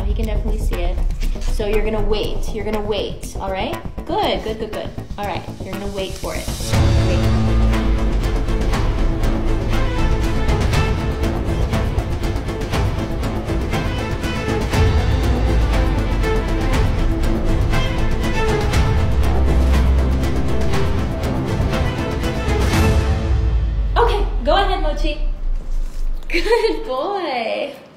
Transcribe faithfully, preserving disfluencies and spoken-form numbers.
he can definitely see it. So you're gonna wait, you're gonna wait, all right? Good, good, good, good. All right, you're gonna wait for it. Wait. Go ahead, Mochi. Good boy.